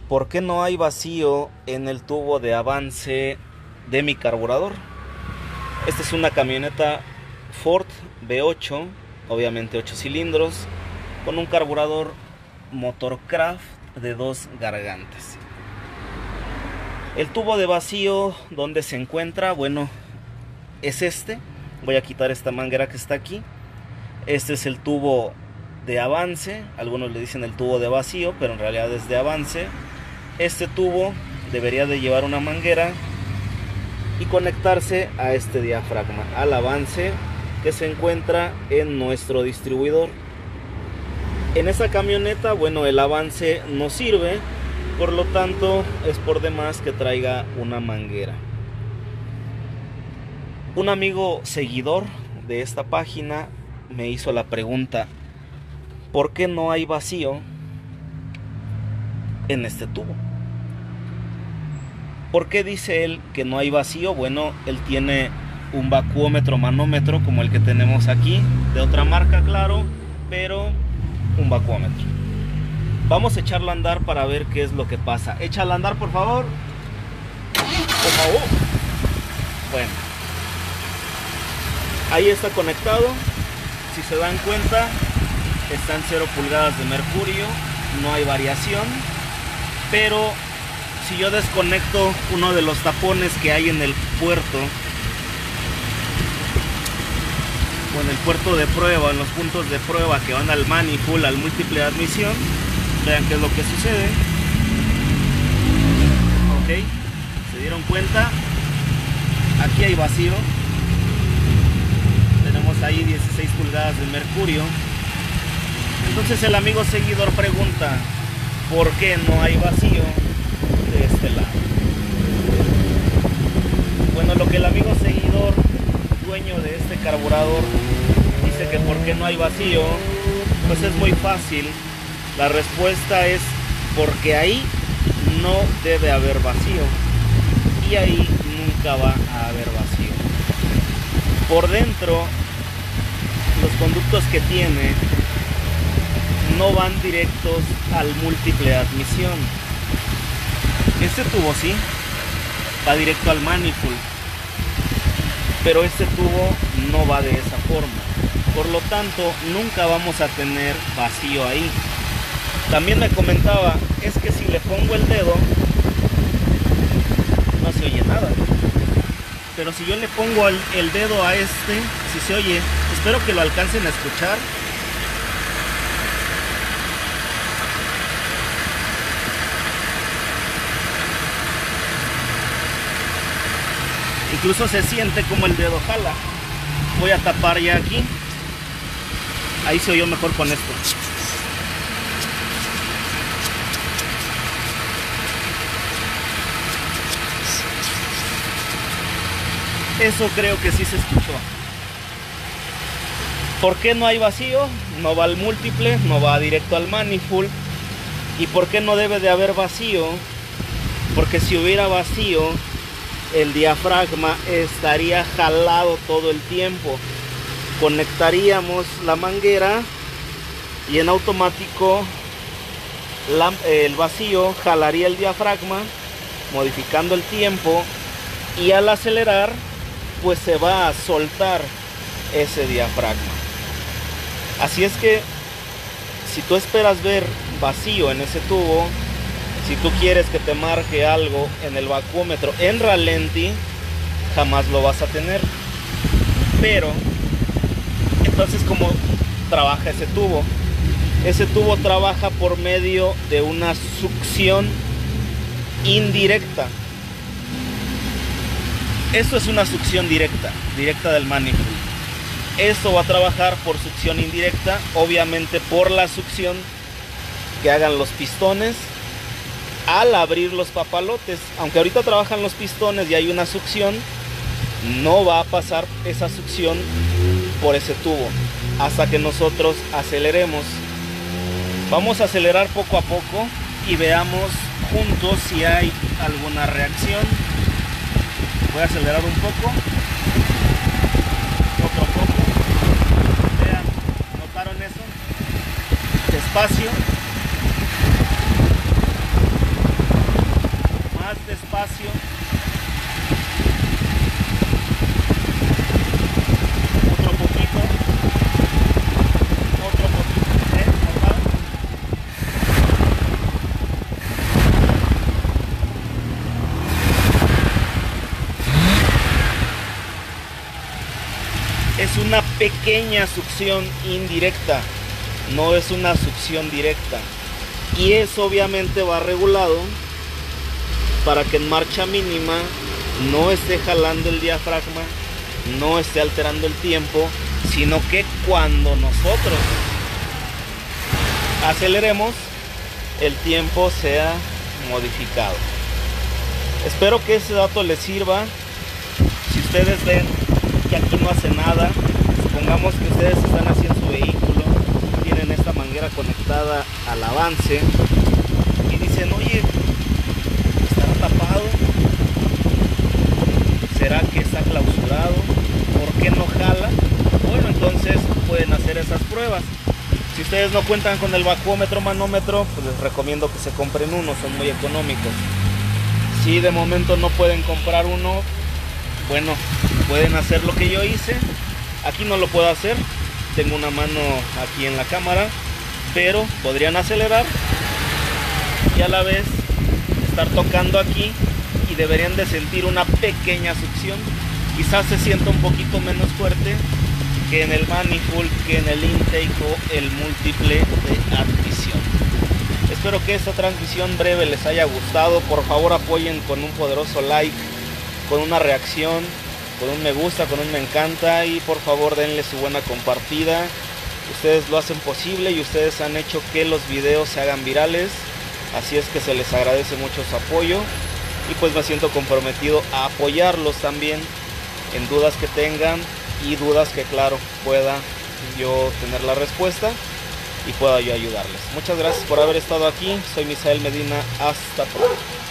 ¿Por qué no hay vacío en el tubo de avance de mi carburador? Esta es una camioneta Ford V8, obviamente 8 cilindros, con un carburador Motorcraft de 2 gargantes. El tubo de vacío, ¿dónde se encuentra? Bueno, es este. Voy a quitar esta manguera que está aquí. Este es el tubo de avance. Algunos le dicen el tubo de vacío, pero en realidad es de avance. Este tubo debería de llevar una manguera y conectarse a este diafragma, al avance que se encuentra en nuestro distribuidor. En esa camioneta, bueno, el avance no sirve, por lo tanto es por demás que traiga una manguera. Un amigo seguidor de esta página me hizo la pregunta: ¿por qué no hay vacío en este tubo? ¿Por qué dice él que no hay vacío? Bueno, él tiene un vacuómetro manómetro como el que tenemos aquí, de otra marca, claro, pero un vacuómetro. Vamos a echarlo a andar para ver qué es lo que pasa. Échalo a andar, por favor. Por favor. Bueno, ahí está conectado. Si se dan cuenta, está en 0 pulgadas de mercurio, no hay variación. Pero si yo desconecto uno de los tapones que hay en el puerto, o en el puerto de prueba, en los puntos de prueba que van al manifold, al múltiple de admisión, vean qué es lo que sucede. Ok, se dieron cuenta, aquí hay vacío. Tenemos ahí 16 pulgadas de mercurio. Entonces el amigo seguidor pregunta: ¿por qué no hay vacío de este lado? Bueno, lo que el amigo seguidor, dueño de este carburador, dice que por qué no hay vacío, pues es muy fácil. La respuesta es porque ahí no debe haber vacío, y ahí nunca va a haber vacío. Por dentro, los conductos que tiene no van directos al múltiple de admisión. Este tubo sí va directo al manifold, pero este tubo no va de esa forma. Por lo tanto, nunca vamos a tener vacío ahí. También me comentaba: es que si le pongo el dedo no se oye nada, pero si yo le pongo el dedo a este, sí se oye. Espero que lo alcancen a escuchar. Incluso se siente como el dedo jala. Voy a tapar ya aquí. Ahí se oyó mejor con esto. Eso creo que sí se escuchó. ¿Por qué no hay vacío? No va al múltiple, no va directo al manifold. ¿Y por qué no debe de haber vacío? Porque si hubiera vacío, el diafragma estaría jalado todo el tiempo. Conectaríamos la manguera y en automático el vacío jalaría el diafragma, modificando el tiempo, y al acelerar pues se va a soltar ese diafragma. Así es que si tú esperas ver vacío en ese tubo, si tú quieres que te marque algo en el vacuómetro en ralentí, jamás lo vas a tener. Pero entonces, ¿cómo trabaja ese tubo? Ese tubo trabaja por medio de una succión indirecta. Esto es una succión directa del manifold. Esto va a trabajar por succión indirecta, obviamente por la succión que hagan los pistones al abrir los papalotes. Aunque ahorita trabajan los pistones y hay una succión, no va a pasar esa succión por ese tubo hasta que nosotros aceleremos. Vamos a acelerar poco a poco y veamos juntos si hay alguna reacción. Voy a acelerar un poco, otro poco. Vean, ¿notaron eso? Despacio. despacio. Otro poquito. Otro poquito. ¿Verdad? Es una pequeña succión indirecta, no es una succión directa. Y eso obviamente va regulado para que en marcha mínima no esté jalando el diafragma, no esté alterando el tiempo, sino que cuando nosotros aceleremos, el tiempo sea modificado. Espero que ese dato les sirva. Si ustedes ven que aquí no hace nada, supongamos que ustedes están así en su vehículo, tienen esta manguera conectada al avance y dicen, oye, ¿estará tapado? ¿Será que está clausurado? ¿Por qué no jala? Bueno, entonces pueden hacer esas pruebas. Si ustedes no cuentan con el bajómetro manómetro, pues les recomiendo que se compren uno, son muy económicos. Si de momento no pueden comprar uno, bueno, pueden hacer lo que yo hice. Aquí no lo puedo hacer, tengo una mano aquí en la cámara, pero podrían acelerar y a la vez estar tocando aquí y deberían de sentir una pequeña succión. Quizás se sienta un poquito menos fuerte que en el manifold, que en el intake o el múltiple de admisión. Espero que esta transmisión breve les haya gustado. Por favor apoyen con un poderoso like, con una reacción, con un me gusta, con un me encanta, y por favor denle su buena compartida. Ustedes lo hacen posible y ustedes han hecho que los videos se hagan virales, así es que se les agradece mucho su apoyo y pues me siento comprometido a apoyarlos también en dudas que tengan y dudas que claro pueda yo tener la respuesta y pueda yo ayudarles. Muchas gracias por haber estado aquí, soy Misael Medina, hasta pronto.